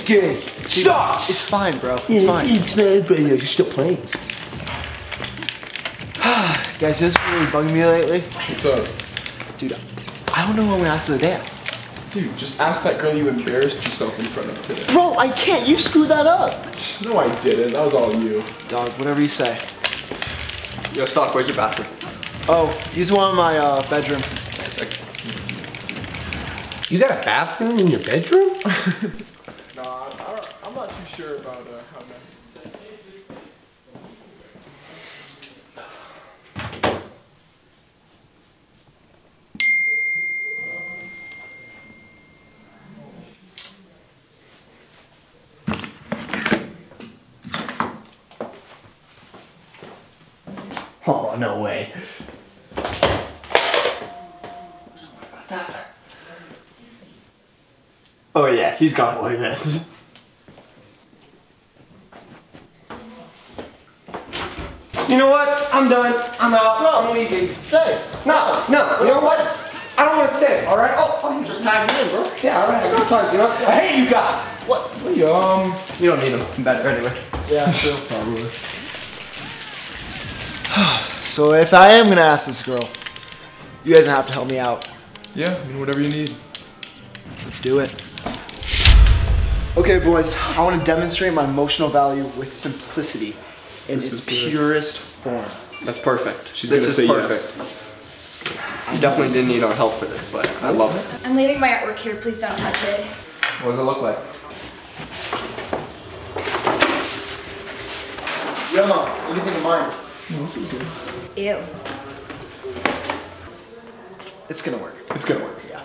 this game sucks. It's fine, bro. It's fine. It's not, but you're still playing. Guys, this is really bugging me lately. What's up? Dude, I don't know who I'm gonna ask to the dance. Dude, just ask that girl you embarrassed yourself in front of today. Bro, I can't. You screwed that up. No, I didn't. That was all you. Dog, whatever you say. Yo, Stock, where's your bathroom? Oh, he's one in my bedroom. You got a bathroom in your bedroom? Nah, I'm not too sure about how messy. Oh, no way. Oh yeah, he's got it like this. You know what? I'm done. I'm out. No. I'm leaving. Stay. No. You know what? I don't want to stay. All right. Oh, just tag me in, bro. Yeah. All right. I got time. You know. I hate you guys. What? You don't need them. I'm better anyway. Yeah, true. Probably. So if I am gonna ask this girl, you guys have to help me out. Yeah, I mean, whatever you need. Let's do it. Okay, boys, I want to demonstrate my emotional value with simplicity in This its is good. purest form. That's perfect. She's this gonna is say perfect. You definitely didn't need our help for this, but I love it. I'm leaving my artwork here. Please don't touch it. What does it look like? Yo, what do you think of mine? This is good. Ew. It's gonna work. It's gonna work. Yeah.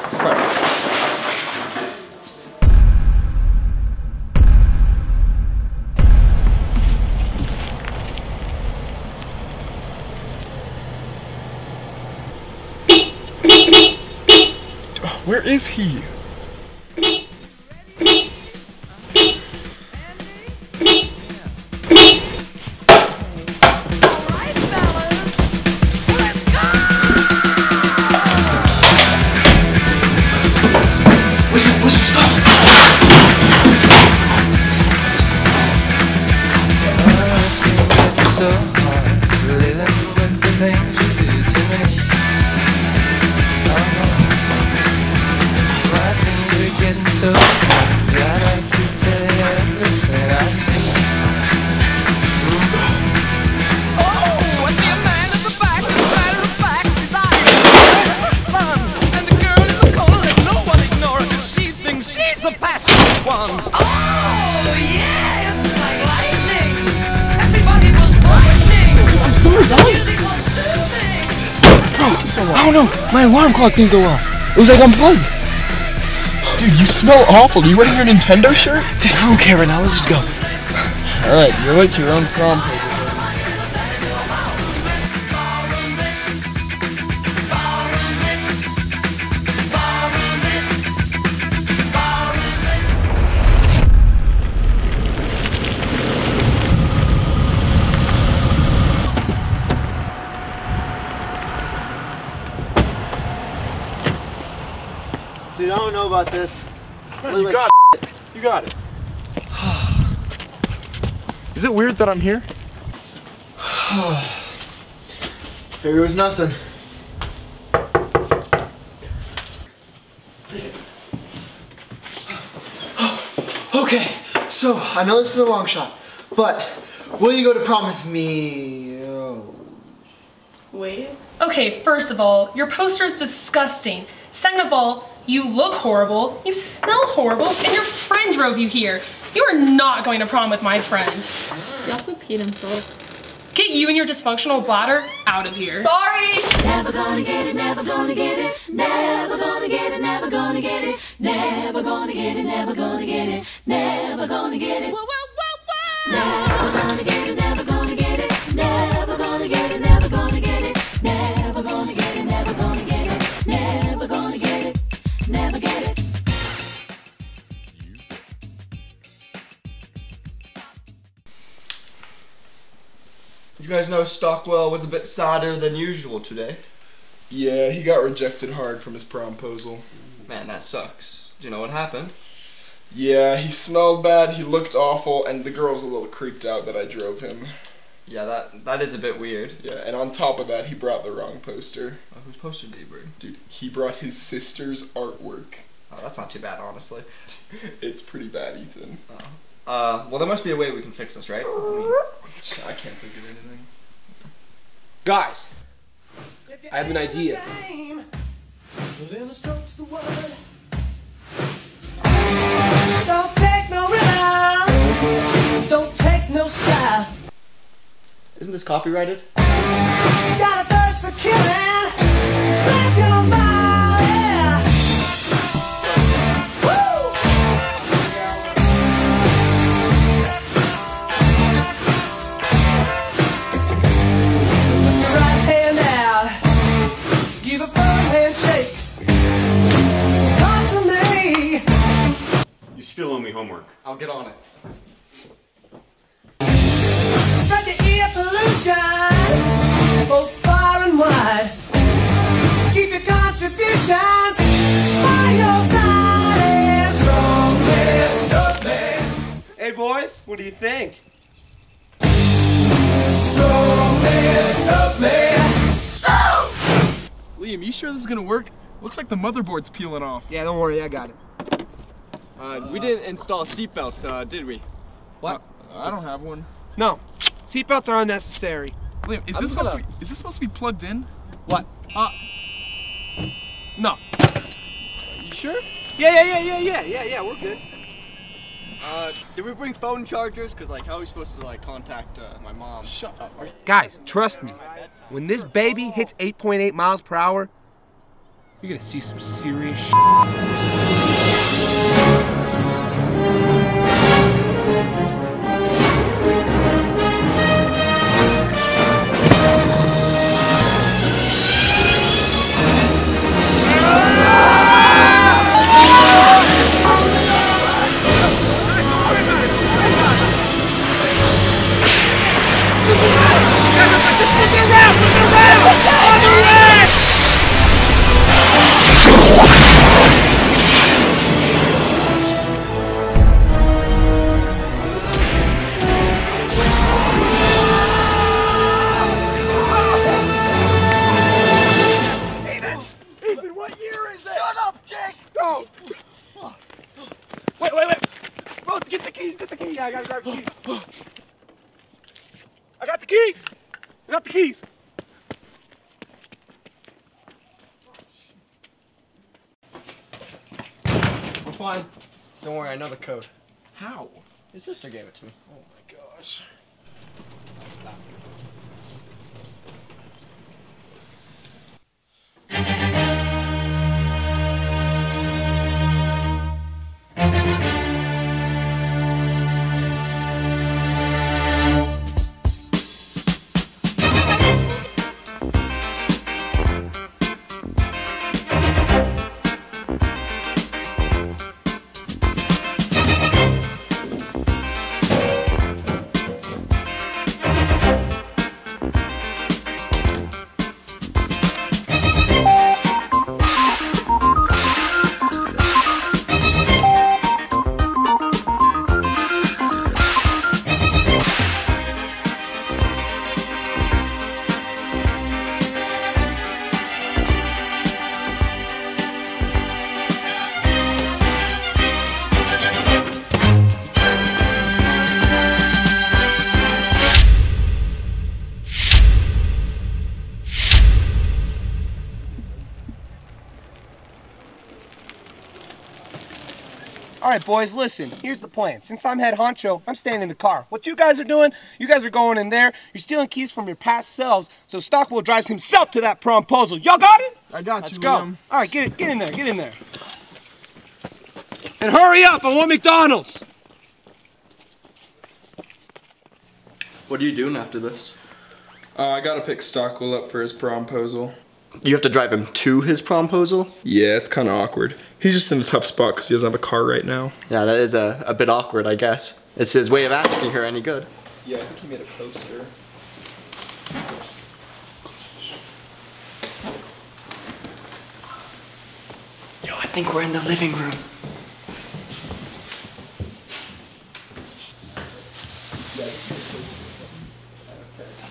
Where is he? So hard living with the things you do to me. Oh no, my things are getting so strange. I'd like to tell you everything I see. Oh, I see a man at the back, as a matter of fact, his eyes as the sun, and the girl in the corner, let no one ignore her, 'cause she thinks she's the passionate one. Oh yeah, it's like lightning. Everybody was I'm so exhausted. Bro, I don't know. My alarm clock didn't go off. It was like unplugged. Dude, you smell awful. Do you wear your Nintendo shirt? Dude, I don't care right now. Let's just go. Alright, you're late to your own prom puzzle. Dude, I don't know about this. You got it. You got it. Is it weird that I'm here? There was nothing. Okay, so I know this is a long shot, but will you go to prom with me? Oh. Wait. Okay, first of all, your poster is disgusting. Second of all, you look horrible, you smell horrible, and your friend drove you here. You are not going to prom with my friend. He also peed himself. Get you and your dysfunctional bladder out of here. Sorry. Never gonna get it, never gonna get it, never gonna get it, never gonna get it, never gonna get it, never gonna get it, never gonna get it, never gonna get it, never gonna get it, never gonna get it, never gonna get it, never gonna get it, never gonna get it, never gonna get it, never get it. You guys know Stockwell was a bit sadder than usual today. Yeah, he got rejected hard from his promposal. Man, that sucks. Do you know what happened? Yeah, he smelled bad, he looked awful, and the girl was a little creeped out that I drove him. Yeah, that is a bit weird. Yeah, and on top of that, he brought the wrong poster. Oh, whose poster did he bring? Dude, he brought his sister's artwork. Oh, that's not too bad, honestly. It's pretty bad, Ethan. Well, there must be a way we can fix this, right? I can't think of anything. Guys, I have an idea. Don't take no rhythm, don't take no style. Isn't this copyrighted? Got a thirst for killing, grab your fire. Woo! Put your right hand out, give a firm handshake. Talk to me. You still owe me homework. I'll get on it. Spread the air pollution, both far and wide. Keep your contributions by your side. And strongest of men. Hey boys, what do you think? Strongest of men. Liam, you sure this is gonna work? Looks like the motherboard's peeling off. Yeah, don't worry, I got it. We didn't install seatbelts, did we? What? I don't have one. No, seatbelts are unnecessary. Liam, is this supposed to be plugged in? What? No. You sure? Yeah, we're good. Did we bring phone chargers? Cause like, how are we supposed to like contact my mom? Shut up. Guys, trust me. When this baby hits 8.8 miles per hour, you're gonna see some serious shit. Wait. Get the keys. Yeah, I gotta grab the keys. I got the keys. I'm fine. Don't worry, I know the code. How? His sister gave it to me. Oh my gosh. All right, boys, listen. Here's the plan. Since I'm head honcho, I'm staying in the car. What you guys are doing, you guys are going in there. You're stealing keys from your past selves, so Stockwell drives himself to that promposal. Y'all got it? I got Let's you, go. Liam. All right, get in there. And hurry up, I want McDonald's. What are you doing after this? I gotta pick Stockwell up for his promposal. You have to drive him to his promposal? Yeah, it's kind of awkward. He's just in a tough spot because he doesn't have a car right now. Yeah, that is a bit awkward, I guess. It's his way of asking her any good. Yeah, I think he made a poster. Yo, I think we're in the living room.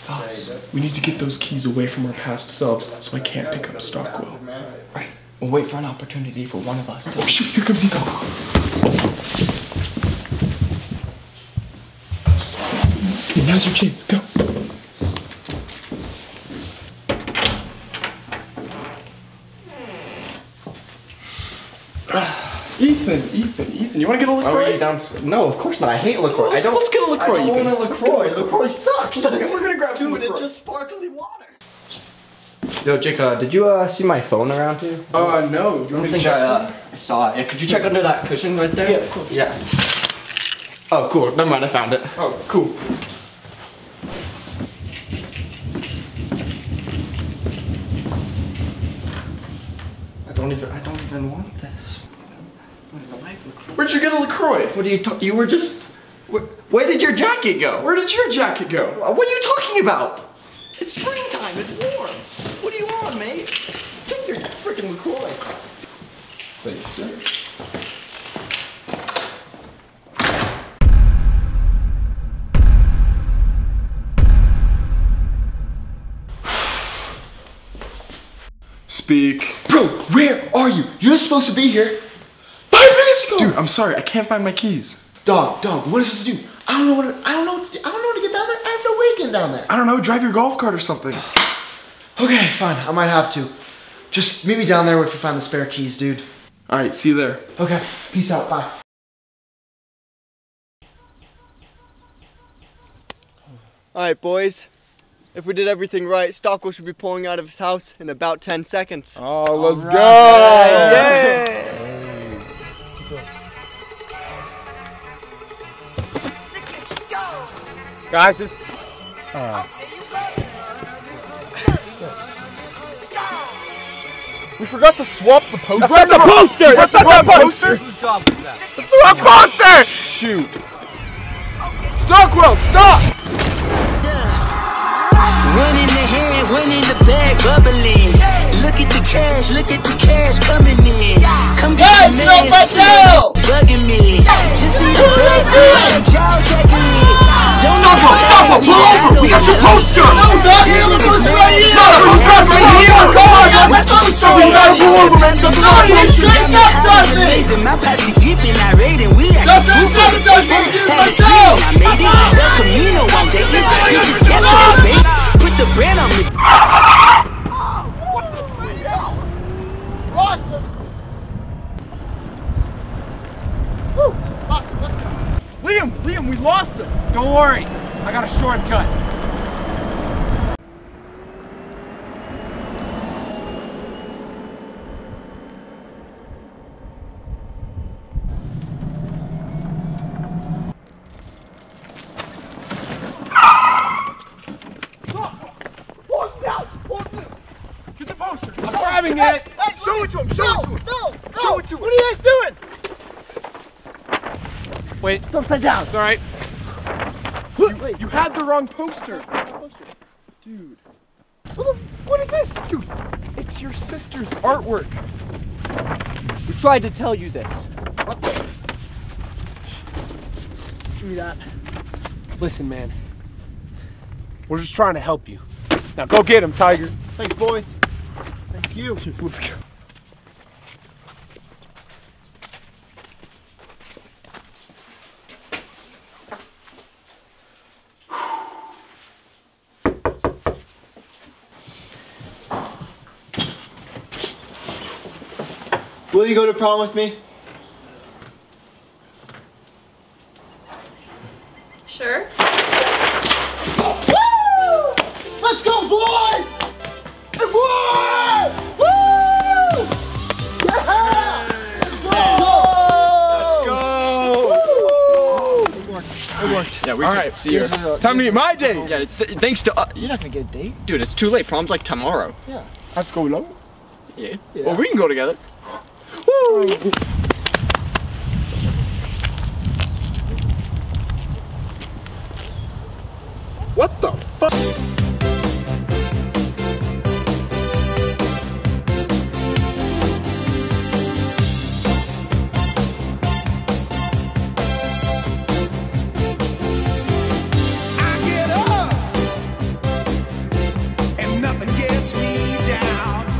Us. We need to get those keys away from our past selves so I can't pick up Stockwell. Right. We'll wait for an opportunity for one of us to... Oh shoot, here comes Eco. Okay, now's your chance. Go. Ethan, you want to get a LaCroix? No, of course not. I hate LaCroix. Let's get a LaCroix. I don't want a LaCroix. LaCroix sucks. We're gonna grab some Dude, LaCroix. it's just sparkly water. Yo, Jake, did you see my phone around here? No. You I want don't me to think check? I saw it. Yeah, could you check under that cushion right there? Yeah, of course. Yeah. Oh, cool. Never mind. I found it. Oh, cool. I don't even want this. I don't even like LaCroix. Where'd you get a LaCroix? What are you talking? You were just. Where did your jacket go? Where did your jacket go? What are you talking about? It's springtime. It's warm. What do you want, mate? Take your freaking LaCroix. Thank you, sir. Speak. Bro, where are you? You're supposed to be here. 5 minutes ago! Dude, I'm sorry, I can't find my keys. Dog, what is this to do? I don't know what to do. I don't know what to get down there. I have no way to get down there. I don't know, drive your golf cart or something. Okay, fine. I might have to. Just meet me down there if you find the spare keys, dude. Alright, see you there. Okay, peace out. Bye. Alright, boys. If we did everything right, Stockwell should be pulling out of his house in about 10 seconds. Oh, let's go! Yeah! Guys, this... We forgot to swap the poster. That's not the poster! That's not the poster! Whose job was that? That's the wrong poster! Shoot. Stockwell, stop! One in the hand, one in the bag, bubbling. Look at the cash coming in. Come Guys, get off my tail! bugging me. Just in the bag, jaw checking me. Stockwell, pull over! We got your poster! No, dog, you have a poster right here! No, the poster's right here! Come on, guys, my poster! You gotta pull over, man! No, he's trying to sabotage me! Raising my posse deep in irate and we Stop trying to sabotage me! I'm doing this myself! I made it. El Camino, I'm dating. You just guess what I made. Put the brand on me. Lost him! Woo! Awesome, let's go. Liam, we lost him. Don't worry, I got a shortcut. Get the poster. I'm grabbing it. Hey, Show it to him, show it to him. No! Show it to him. What are you guys doing? Wait, it's upside down. It's all right. You had the wrong poster. Dude. What is this? Dude, it's your sister's artwork. We tried to tell you this. Give me that. Listen, man. We're just trying to help you. Now go get him, Tiger. Thanks, boys. Thank you. Let's go. Will you go to prom with me? Sure. Woo! Let's go, boys! And woo! Woo! Yeah! It works. Yeah, we All can right, see you. time to meet my date. Yeah, it's thanks to You're not gonna get a date. dude. It's too late. Prom's like tomorrow. Yeah. I have to go alone. Yeah. Well, we can go together. What the fuck? I get up out.